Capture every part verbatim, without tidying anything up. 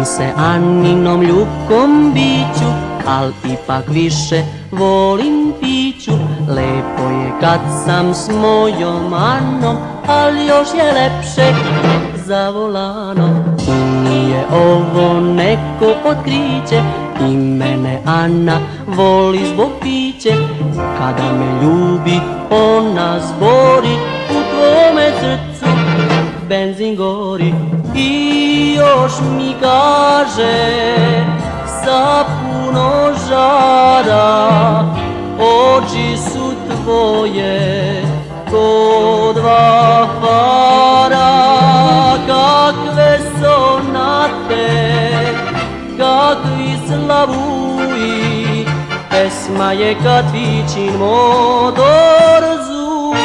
se Aninom ljubkom biću, al ipak više volim Fiću. Lepo je kad sam s mojom Anom, al još je lepše za volanom. I nije ovo neko otkriće, i mene Ana voli zbog Fiće. Kada me ljubi ona zbori, u tvome srcu benzin gori. I još mi kaže sa puno žara, oči su tvoje ko dva fara. Kakve sonate, kakvi slavuji, pesma je kad Fićin motor zuji.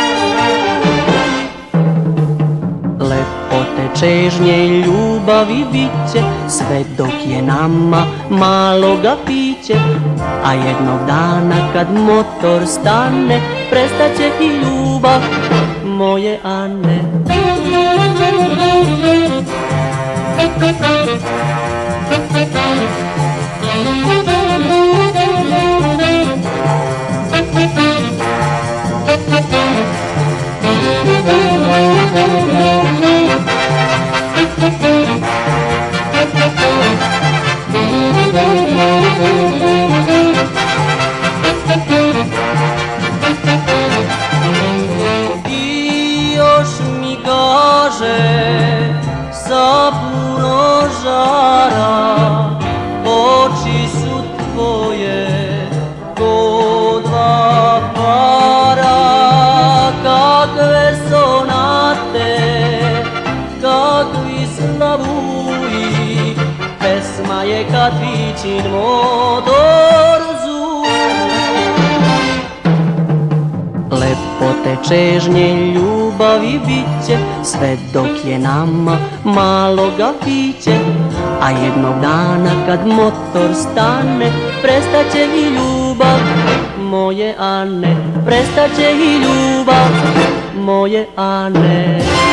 Lepote, čežnje, ljubavi biće, sve dok je nama maloga piće. A jednog dana kad motor stane, prestaće i ljubav moje Ane. I još mi kaže sa puno žara, oči su tvoje ko dva para. Kakve sonate, kakvi slavuji, pesma je kad Fićin motor zuji. Lepote, čežnje, ljubavi biće, sve dok je nama maloga piće. A jednog dana kad motor stane, prestaće i ljubav moje Ane. Prestaće i ljubav moje Ane.